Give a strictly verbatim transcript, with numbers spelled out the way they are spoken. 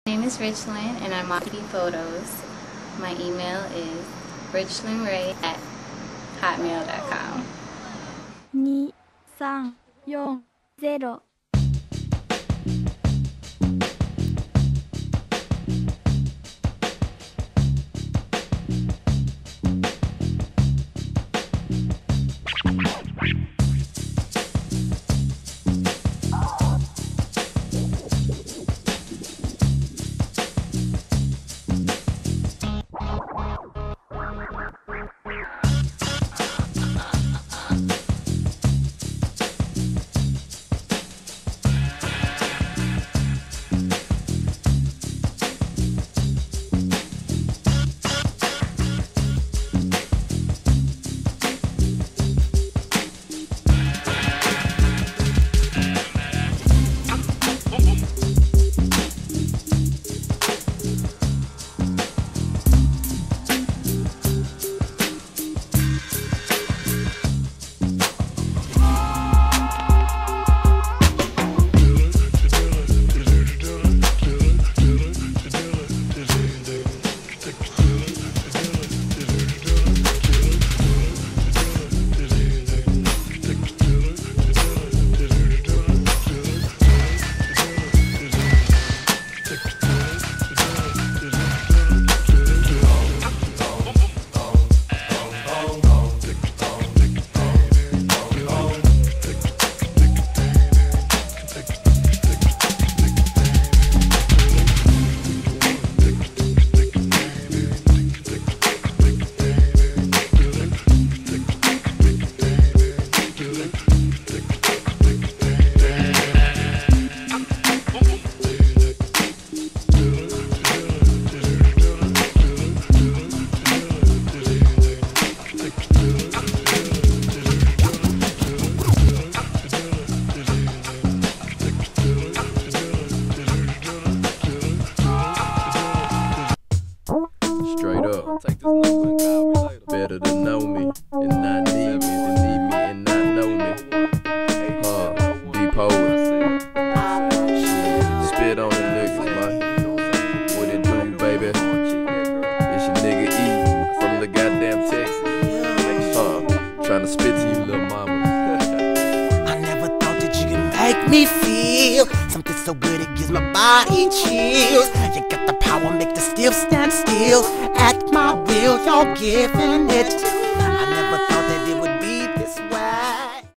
My name is Richland and I'm Moppy Photos. My email is richlandray at hotmail dot com. にさんよんゼロ Straight up, take this number and call me later. Better to know me and not need me than need me and not know me. Huh, deep poet. Spit on the niggas, man. What it do, baby? It's your nigga E from the goddamn Texas. Huh, tryna spit to you, little mama. I never thought that you could make me feel something so good it gives my body chills. You got the power, make the still stand still. At my will, you're giving it